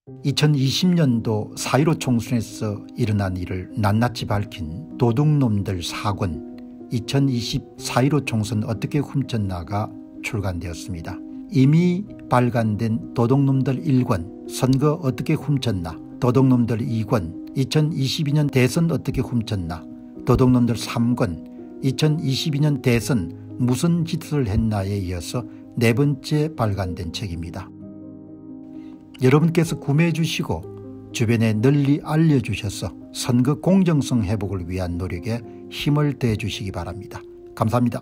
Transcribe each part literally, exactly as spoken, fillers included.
이천이십 년도 사 일오 총선에서 일어난 일을 낱낱이 밝힌 도둑놈들 사 권 이천이십 사 일오 총선 어떻게 훔쳤나가 출간되었습니다. 이미 발간된 도둑놈들 일 권 선거 어떻게 훔쳤나, 도둑놈들 이 권 이천이십이 년 대선 어떻게 훔쳤나, 도둑놈들 삼 권 이천이십이 년 대선 무슨 짓을 했나에 이어서 네 번째 발간된 책입니다. 여러분께서 구매해 주시고 주변에 널리 알려주셔서 선거 공정성 회복을 위한 노력에 힘을 더해 주시기 바랍니다. 감사합니다.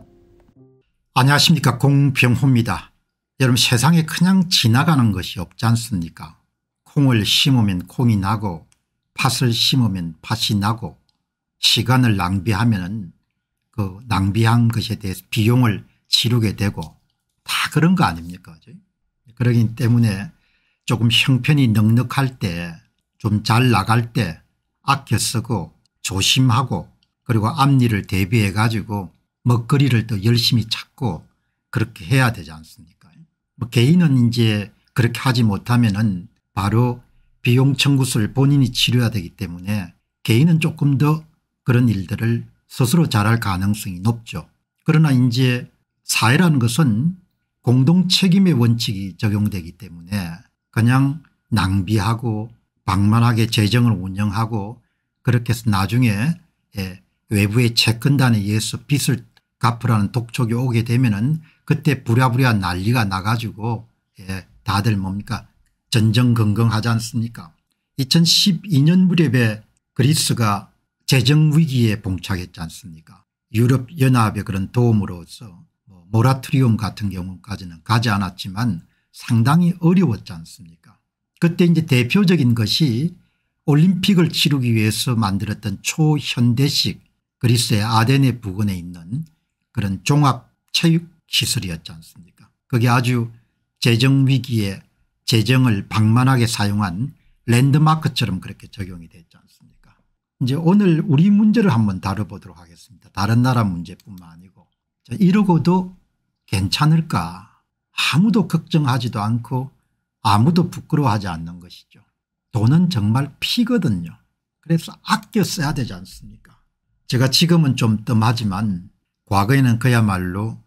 안녕하십니까, 공병호입니다. 여러분, 세상에 그냥 지나가는 것이 없지 않습니까? 콩을 심으면 콩이 나고 팥을 심으면 팥이 나고 시간을 낭비하면 그 낭비한 것에 대해서 비용을 치르게 되고 다 그런 거 아닙니까? 그러기 때문에 조금 형편이 넉넉할 때, 좀 잘 나갈 때 아껴 쓰고 조심하고, 그리고 앞일을 대비해 가지고 먹거리를 또 열심히 찾고 그렇게 해야 되지 않습니까? 뭐 개인은 이제 그렇게 하지 못하면은 바로 비용 청구서를 본인이 치러야 되기 때문에 개인은 조금 더 그런 일들을 스스로 잘할 가능성이 높죠. 그러나 이제 사회라는 것은 공동 책임의 원칙이 적용되기 때문에 그냥 낭비하고 방만하게 재정을 운영하고 그렇게 해서 나중에 예, 외부의 채권단에 의해서 빚을 갚으라는 독촉이 오게 되면은 그때 부랴부랴 난리가 나가지고 예, 다들 뭡니까 전전긍긍하지 않습니까? 이천십이 년 무렵에 그리스가 재정위기에 봉착했지 않습니까? 유럽연합의 그런 도움으로서 뭐 모라토리움 같은 경우까지는 가지 않았지만 상당히 어려웠지 않습니까? 그때 이제 대표적인 것이 올림픽을 치르기 위해서 만들었던 초현대식 그리스의 아테네 부근에 있는 그런 종합체육시설이었지 않습니까? 그게 아주 재정위기에 재정을 방만하게 사용한 랜드마크처럼 그렇게 적용이 됐지 않습니까? 이제 오늘 우리 문제를 한번 다뤄보도록 하겠습니다. 다른 나라 문제뿐만 아니고 이러고도 괜찮을까? 아무도 걱정하지도 않고 아무도 부끄러워하지 않는 것이죠. 돈은 정말 피거든요. 그래서 아껴 써야 되지 않습니까? 제가 지금은 좀 뜸하지만 과거에는 그야말로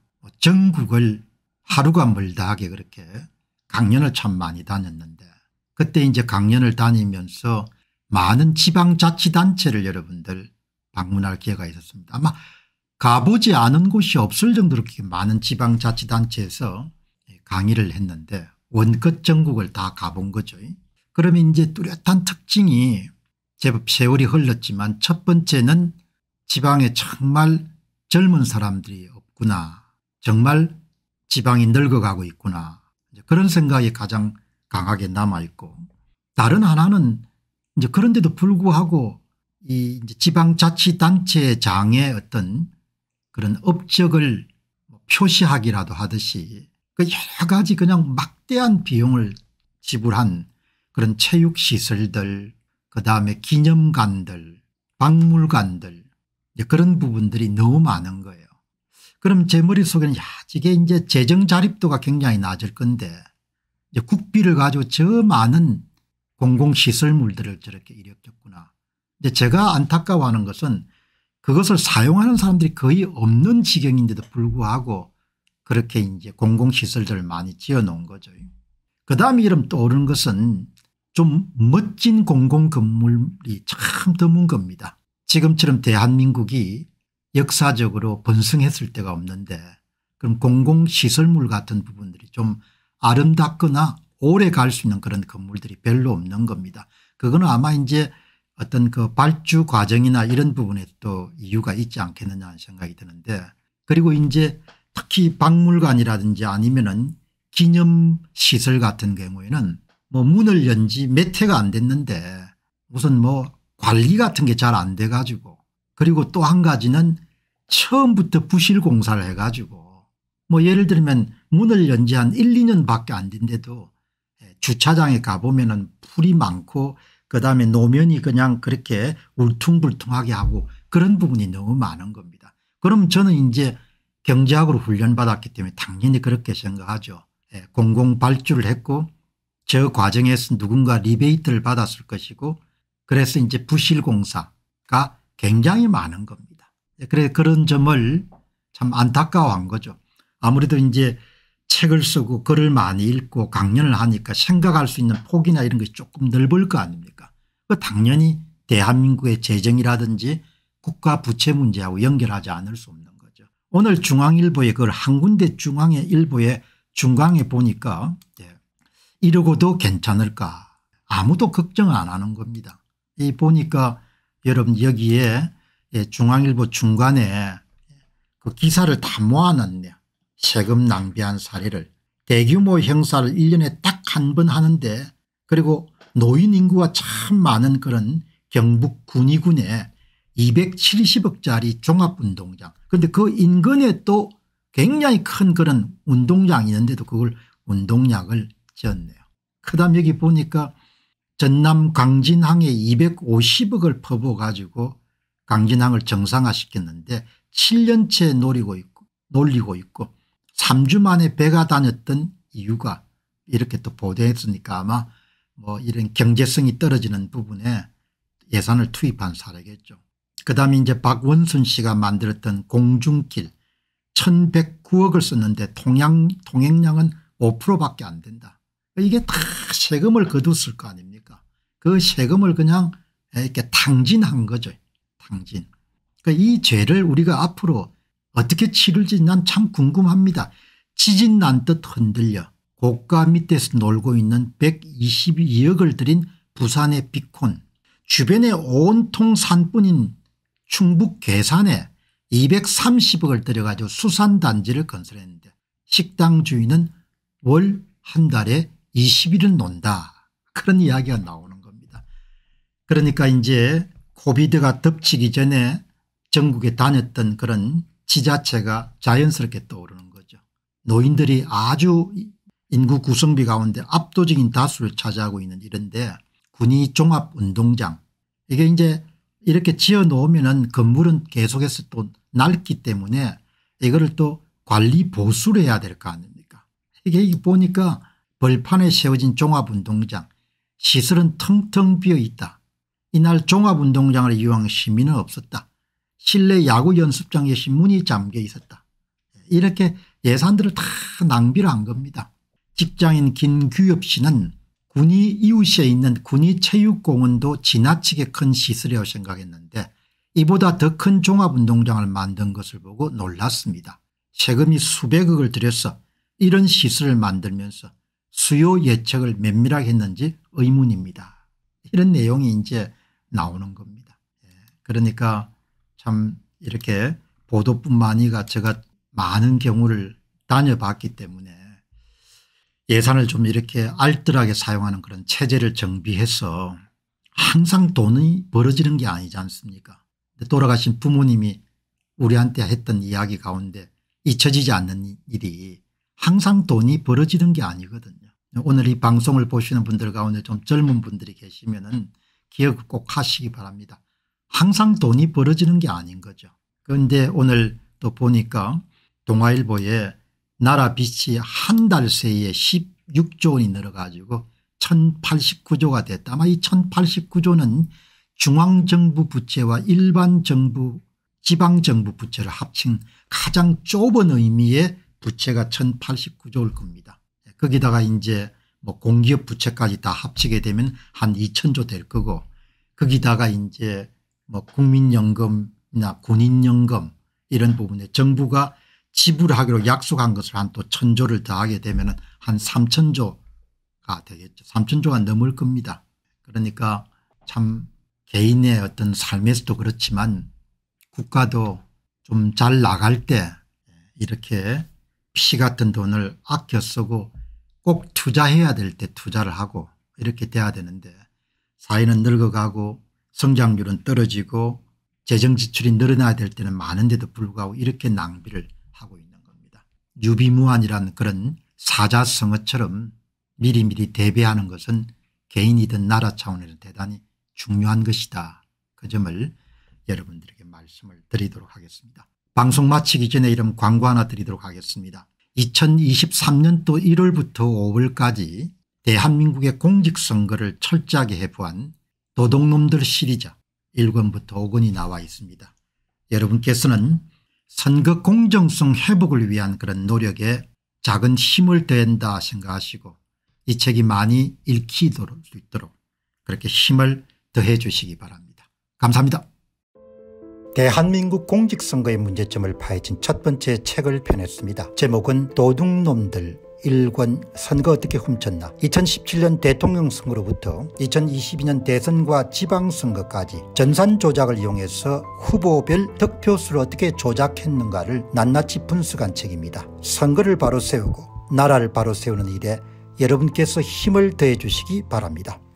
전국을 하루가 멀다 하게 그렇게 강연을 참 많이 다녔는데, 그때 이제 강연을 다니면서 많은 지방자치단체를 여러분들 방문할 기회가 있었습니다. 아마 가보지 않은 곳이 없을 정도로 많은 지방자치단체에서 강의를 했는데 원끝 전국을 다 가본 거죠. 그러면 이제 뚜렷한 특징이 제법 세월이 흘렀지만 첫 번째는 지방에 정말 젊은 사람들이 없구나, 정말 지방이 늙어가고 있구나, 그런 생각이 가장 강하게 남아있고, 다른 하나는 이제 그런데도 불구하고 이 이제 지방자치단체장의 어떤 그런 업적을 표시하기라도 하듯이 그 여러 가지 그냥 막대한 비용을 지불한 그런 체육시설들, 그다음에 기념관들, 박물관들, 그런 부분들이 너무 많은 거예요. 그럼 제 머릿속에는 야, 이게 이제 재정 자립도가 굉장히 낮을 건데 이제 국비를 가지고 저 많은 공공시설물들을 저렇게 일으켰구나. 이제 제가 안타까워하는 것은 그것을 사용하는 사람들이 거의 없는 지경인데도 불구하고 그렇게 이제 공공시설들을 많이 지어 놓은 거죠. 그 다음에 이름 떠오르는 것은 좀 멋진 공공건물이 참 드문 겁니다. 지금처럼 대한민국이 역사적으로 번성했을 때가 없는데, 그럼 공공시설물 같은 부분들이 좀 아름답거나 오래 갈 수 있는 그런 건물들이 별로 없는 겁니다. 그거는 아마 이제 어떤 그 발주 과정이나 이런 부분에 또 이유가 있지 않겠느냐 하는 생각이 드는데, 그리고 이제 특히 박물관이라든지 아니면은 기념시설 같은 경우에는 뭐 문을 연 지 몇 해가 안 됐는데 무슨 뭐 관리 같은 게 잘 안 돼 가지고, 그리고 또 한 가지는 처음부터 부실 공사를 해 가지고 뭐 예를 들면 문을 연 지 한 일, 이 년 밖에 안 된데도 주차장에 가보면은 풀이 많고 그다음에 노면이 그냥 그렇게 울퉁불퉁하게 하고 그런 부분이 너무 많은 겁니다. 그럼 저는 이제 경제학으로 훈련받았기 때문에 당연히 그렇게 생각하죠. 공공 발주를 했고 저 과정에서 누군가 리베이트를 받았을 것이고 그래서 이제 부실공사가 굉장히 많은 겁니다. 그래 그런 점을 참 안타까워한 거죠. 아무래도 이제 책을 쓰고 글을 많이 읽고 강연을 하니까 생각할 수 있는 폭이나 이런 것이 조금 넓을 거 아닙니까? 당연히 대한민국의 재정이라든지 국가 부채 문제하고 연결하지 않을 수 없는 거죠. 오늘 중앙일보에 그걸 한 군데 중앙의 일보에 중앙에 보니까 이러고도 괜찮을까 아무도 걱정 안 하는 겁니다. 이 보니까 여러분 여기에 중앙일보 중간에 그 기사를 다 모아놨네요. 세금 낭비한 사례를 대규모 형사를 일 년에 딱 한 번 하는데 그리고 노인 인구가 참 많은 그런 경북 군위군에 이백칠십억짜리 종합운동장 그런데 그 인근에 또 굉장히 큰 그런 운동장이 있는데도 그걸 운동약을 지었네요. 그다음 여기 보니까 전남 강진항에 이백오십억을 퍼부어 가지고 강진항을 정상화시켰는데 칠 년째 노리고 있고 놀리고 있고 삼 주 만에 배가 다녔던 이유가 이렇게 또 보도했으니까 아마 뭐 이런 경제성이 떨어지는 부분에 예산을 투입한 사례겠죠. 그다음에 이제 박원순 씨가 만들었던 공중길 천백구억을 썼는데 통양, 통행량은 오 퍼센트밖에 안 된다. 이게 다 세금을 거뒀을 거 아닙니까? 그 세금을 그냥 이렇게 탕진한 거죠. 탕진. 그러니까 이 죄를 우리가 앞으로 어떻게 치를지 난 참 궁금합니다. 지진 난 듯 흔들려 고가 밑에서 놀고 있는 백이십이억을 들인 부산의 비콘 주변에 온통 산뿐인 충북 괴산에 이백삼십억을 들여가지고 수산단지를 건설했는데 식당 주인은 월 한 달에 이십 일은 논다 그런 이야기가 나오는 겁니다. 그러니까 이제 코비드가 덮치기 전에 전국에 다녔던 그런 지자체가 자연스럽게 떠오르는 거죠. 노인들이 아주 인구 구성비 가운데 압도적인 다수를 차지하고 있는 이런데 군위 종합운동장 이게 이제 이렇게 지어 놓으면은 건물은 계속해서 또 낡기 때문에 이거를 또 관리 보수를 해야 될 거 아닙니까? 이게 보니까 벌판에 세워진 종합운동장 시설은 텅텅 비어 있다. 이날 종합운동장을 이용한 시민은 없었다. 실내 야구 연습장 역시 문이 잠겨 있었다. 이렇게 예산들을 다 낭비를 한 겁니다. 직장인 김규엽 씨는 군위 이웃에 있는 군위체육공원도 지나치게 큰 시설이라고 생각했는데 이보다 더 큰 종합운동장을 만든 것을 보고 놀랐습니다. 세금이 수백억을 들여서 이런 시설을 만들면서 수요 예측을 면밀하게 했는지 의문입니다. 이런 내용이 이제 나오는 겁니다. 그러니까 참 이렇게 보도뿐만 아니라 제가 많은 경우를 다녀봤기 때문에 예산을 좀 이렇게 알뜰하게 사용하는 그런 체제를 정비해서 항상 돈이 벌어지는 게 아니지 않습니까? 돌아가신 부모님이 우리한테 했던 이야기 가운데 잊혀지지 않는 일이 항상 돈이 벌어지는 게 아니거든요. 오늘 이 방송을 보시는 분들 가운데 좀 젊은 분들이 계시면은 기억을 꼭 하시기 바랍니다. 항상 돈이 벌어지는 게 아닌 거죠. 그런데 오늘 또 보니까 동아일보에 나라 빚이 한 달 새에 십육조 원이 늘어가지고 천팔십구조가 됐다. 아마 이 천팔십구조는 중앙정부 부채와 일반정부 지방정부 부채를 합친 가장 좁은 의미의 부채가 천팔십구조일 겁니다. 거기다가 이제 뭐 공기업 부채까지 다 합치게 되면 한 이천조 될 거고 거기다가 이제 뭐 국민연금이나 군인연금 이런 부분에 정부가 지불하기로 약속한 것을 한 또 천조를 더하게 되면 한 삼천조가 되겠죠. 삼천조가 넘을 겁니다. 그러니까 참 개인의 어떤 삶에서도 그렇지만 국가도 좀 잘 나갈 때 이렇게 피 같은 돈을 아껴 쓰고 꼭 투자해야 될 때 투자를 하고 이렇게 돼야 되는데 사회는 늙어가고 성장률은 떨어지고 재정 지출이 늘어나야 될 때는 많은데도 불구하고 이렇게 낭비를 하고 있는 겁니다. 유비무환이라는 그런 사자성어처럼 미리미리 대비하는 것은 개인이든 나라 차원에서 대단히 중요한 것이다. 그 점을 여러분들에게 말씀을 드리도록 하겠습니다. 방송 마치기 전에 이런 광고 하나 드리도록 하겠습니다. 이천이십삼년도 일월부터 오월까지 대한민국의 공직선거를 철저하게 해부한 도둑놈들 시리즈 일 권부터 오 권이 나와 있습니다. 여러분께서는 선거 공정성 회복을 위한 그런 노력에 작은 힘을 더한다 생각하시고 이 책이 많이 읽힐 수 있도록 그렇게 힘을 더해 주시기 바랍니다. 감사합니다. 대한민국 공직선거의 문제점을 파헤친 첫 번째 책을 펴냈습니다. 제목은 도둑놈들 일 권 선거 어떻게 훔쳤나. 이천십칠 년 대통령 선거로부터 이천이십이 년 대선과 지방선거까지 전산 조작을 이용해서 후보별 득표수를 어떻게 조작했는가를 낱낱이 분석한 책입니다. 선거를 바로 세우고 나라를 바로 세우는 일에 여러분께서 힘을 더해 주시기 바랍니다.